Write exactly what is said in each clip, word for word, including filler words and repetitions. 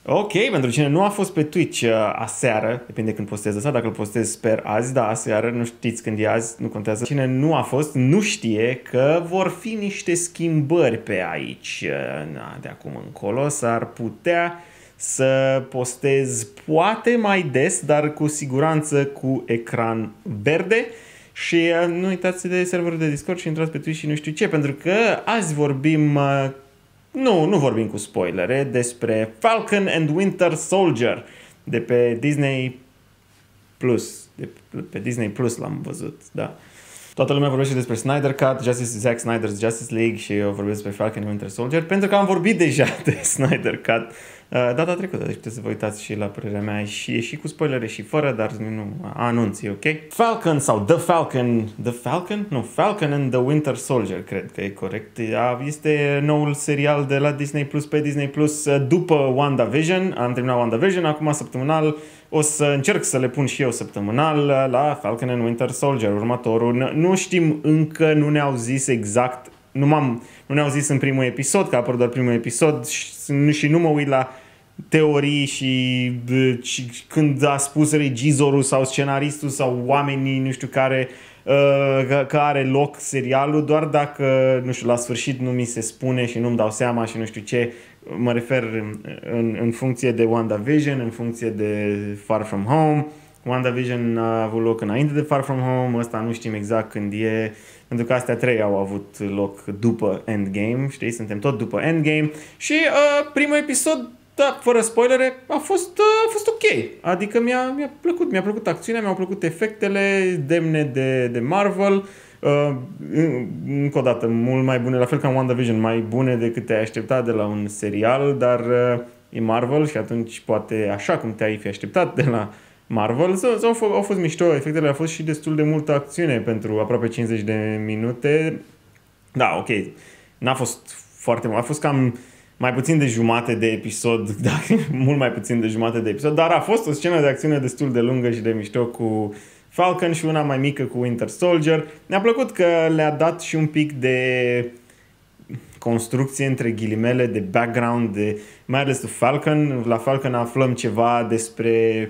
Ok, pentru cine nu a fost pe Twitch uh, aseară, depinde când postez asta, dacă îl postez sper azi, da, aseară, nu știți când e azi, nu contează. Cine nu a fost, nu știe că vor fi niște schimbări pe aici. Uh, na, de acum încolo s-ar putea să postez poate mai des, dar cu siguranță cu ecran verde. Și uh, nu uitați de serverul de Discord și intrați pe Twitch și nu știu ce, pentru că azi vorbim... Uh, Nu, nu vorbim cu spoilere despre Falcon and Winter Soldier de pe Disney Plus. De pe Disney Plus l-am văzut, da. Toată lumea vorbește despre Snyder Cut, Justice, Zack Snyder's Justice League și eu vorbesc despre Falcon and Winter Soldier pentru că am vorbit deja de Snyder Cut uh, data trecută, deci puteți să vă uitați și la părerea mea și, și cu spoilere și fără, dar nu anunț, ok? Falcon sau The Falcon, The Falcon? Nu, Falcon and the Winter Soldier, cred că e corect. Este noul serial de la Disney Plus pe Disney Plus după WandaVision. Am terminat WandaVision, acum săptămânal o să încerc să le pun și eu săptămânal la Falcon and Winter Soldier, următorul. Nu știm încă, nu ne-au zis exact, nu, m-am, nu ne-au zis în primul episod, că a apărut doar primul episod și, și nu mă uit la teorii și, și când a spus regizorul sau scenaristul sau oamenii, nu știu care, uh, că are loc serialul, doar dacă, nu știu, la sfârșit nu mi se spune și nu-mi dau seama și nu știu ce, mă refer în, în funcție de WandaVision, în funcție de Far From Home. WandaVision a avut loc înainte de Far From Home, ăsta nu știm exact când e, pentru că astea trei au avut loc după Endgame, știi, suntem tot după Endgame și uh, primul episod, da, fără spoilere, a fost, uh, a fost ok, adică mi-a, mi-a plăcut, mi-a plăcut acțiunea, mi-au plăcut efectele demne de, de Marvel. Uh, încă o dată, mult mai bune, la fel ca în WandaVision, mai bune decât te-ai așteptat de la un serial, dar uh, e Marvel și atunci poate așa cum te-ai fi așteptat de la Marvel. Au, au, au fost mișto, efectele au fost și destul de multă acțiune pentru aproape cincizeci de minute. Da, ok, n-a fost foarte mult, a fost cam mai puțin de jumate de episod, da, mult mai puțin de jumate de episod, dar a fost o scenă de acțiune destul de lungă și de mișto cu Falcon și una mai mică cu Winter Soldier. Ne-a plăcut că le-a dat și un pic de construcție între ghilimele, de background, de, mai ales de Falcon. La Falcon aflăm ceva despre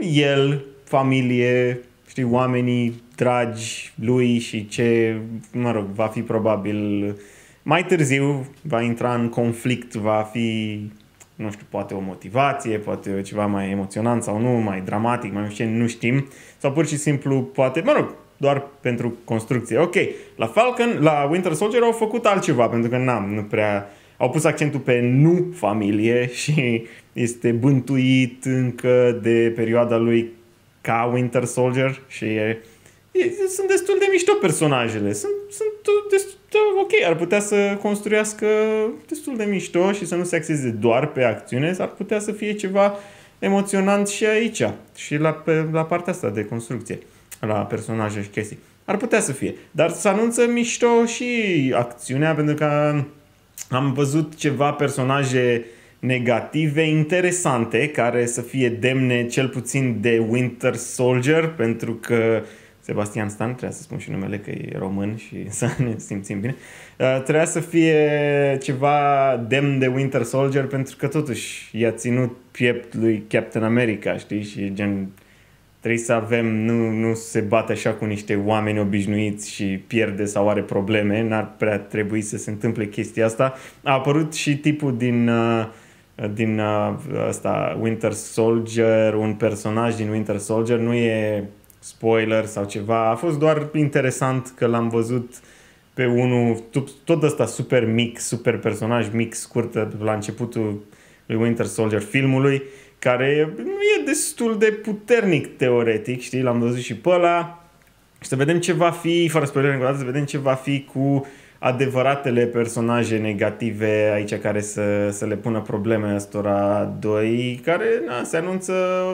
el, familie, știi, oamenii dragi lui și ce, mă rog, va fi probabil mai târziu, va intra în conflict, va fi, nu știu, poate o motivație, poate ceva mai emoționant sau nu, mai dramatic, mai nu știu ce, nu știm. Sau pur și simplu, poate, mă rog, doar pentru construcție. Ok, la Falcon, la Winter Soldier au făcut altceva, pentru că n-am, nu prea, au pus accentul pe nu familie și este bântuit încă de perioada lui ca Winter Soldier și e, e, sunt destul de mișto personajele, sunt, sunt destul de ok, ar putea să construiască destul de mișto și să nu se axeze doar pe acțiune, ar putea să fie ceva emoționant și aici și la, pe, la partea asta de construcție, la personaje și chestii. Ar putea să fie, dar să anunță mișto și acțiunea, pentru că am văzut ceva personaje negative interesante care să fie demne cel puțin de Winter Soldier, pentru că Sebastian Stan, trebuia să spun și numele că e român și să ne simțim bine, uh, trebuia să fie ceva demn de Winter Soldier pentru că totuși i-a ținut piept lui Captain America, știi, și gen trebuie să avem, nu, nu se bate așa cu niște oameni obișnuiți și pierde sau are probleme, n-ar prea trebui să se întâmple chestia asta. A apărut și tipul din, uh, din uh, asta, Winter Soldier, un personaj din Winter Soldier, nu e spoiler sau ceva, a fost doar interesant că l-am văzut pe unul, tot ăsta super mic, super personaj mic, scurt la începutul lui Winter Soldier filmului, care nu e destul de puternic teoretic, știi, l-am văzut și pe ăla și să vedem ce va fi, fără spoiler încă o dată, să vedem ce va fi cu adevăratele personaje negative aici care să, să le pună probleme ăstora doi, care na, se anunță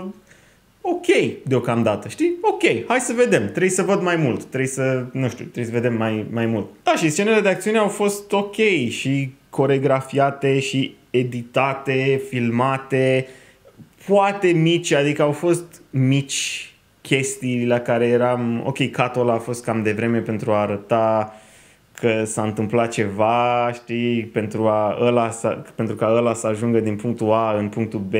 ok deocamdată, știi? Ok, hai să vedem, trebuie să văd mai mult, trebuie să, nu știu, trebuie să vedem mai, mai mult. Da, și scenele de acțiune au fost ok și coregrafiate și editate, filmate, poate mici, adică au fost mici chestii la care eram, ok, cut-ul ăla a fost cam devreme pentru a arăta că s-a întâmplat ceva, știi, pentru, a ăla să, pentru ca ăla să ajungă din punctul A în punctul B.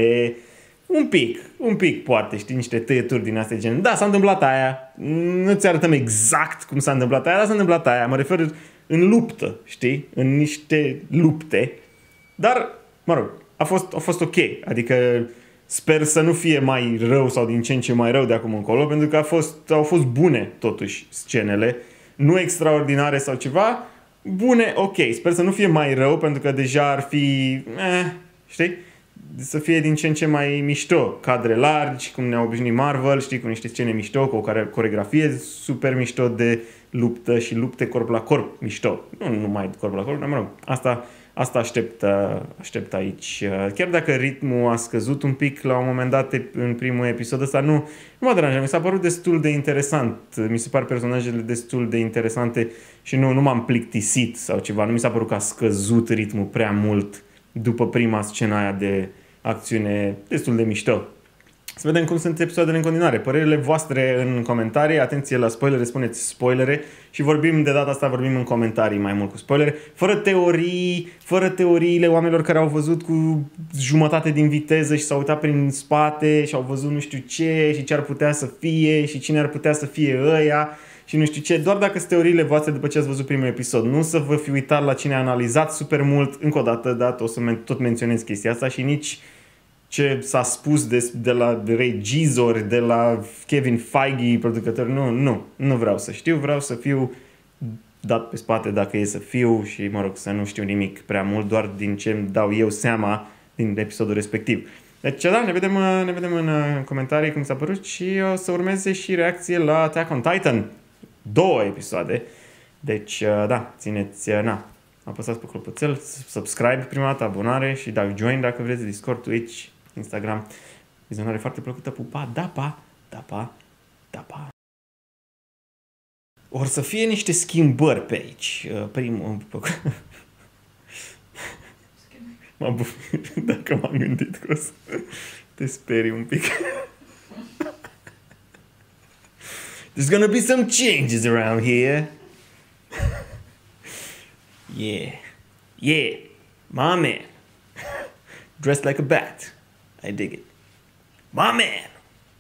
Un pic, un pic poate, știi, niște tăieturi din astea gen. Da, s-a întâmplat aia, nu ți arătăm exact cum s-a întâmplat aia, dar s-a întâmplat aia, mă refer în luptă, știi, în niște lupte. Dar, mă rog, a fost, a fost ok, adică sper să nu fie mai rău sau din ce în ce mai rău de acum încolo, pentru că a fost, au fost bune totuși scenele, nu extraordinare sau ceva, bune, ok, sper să nu fie mai rău, pentru că deja ar fi, eh, știi? Să fie din ce în ce mai mișto, cadre largi, cum ne-a obișnuit Marvel, știi, cu niște scene mișto, cu o coreografie super mișto de luptă și lupte corp la corp mișto. Nu numai corp la corp, dar mă rog, asta, asta aștept, aștept aici. Chiar dacă ritmul a scăzut un pic la un moment dat în primul episod ăsta, nu, nu mă deranjează, mi s-a părut destul de interesant. Mi se par personajele destul de interesante și nu, nu m-am plictisit sau ceva, nu mi s-a părut că a scăzut ritmul prea mult după prima scenă aia de acțiune destul de mișto. Să vedem cum sunt episoadele în continuare. Părerile voastre în comentarii. Atenție la spoilere, spuneți spoilere. Și vorbim, de data asta vorbim în comentarii mai mult cu spoilere. Fără teorii, fără teoriile oamenilor care au văzut cu jumătate din viteză și s-au uitat prin spate și au văzut nu știu ce și ce ar putea să fie și cine ar putea să fie ăia și nu știu ce. Doar dacă sunt teoriile voastre după ce ați văzut primul episod. Nu să vă fi uitat la cine a analizat super mult. Încă o dată, da, o să men- tot menționez chestia asta și nici ce s-a spus de, de la regizori, de la Kevin Feige, producător, nu, nu, nu vreau să știu, vreau să fiu dat pe spate dacă e să fiu și, mă rog, să nu știu nimic prea mult, doar din ce îmi dau eu seama din episodul respectiv. Deci, da, ne vedem, ne vedem în comentarii cum s-a părut și o să urmeze și reacție la Attack on Titan. Două episoade. Deci, da, țineți, na, apăsați pe clopoțel, subscribe prima dată, abonare și da, join dacă vreți, Discord, Twitch, Instagram. Vizionare foarte plăcută, pupa, da, pa, da, pa, da, pa. Or să fie niște schimbări pe aici. Primul... M-a bufit, dacă m-am gândit că o să te sperii un pic. There's gonna be some changes around here. Yeah. Yeah. My man. Dressed like a bat. I dig it. My man.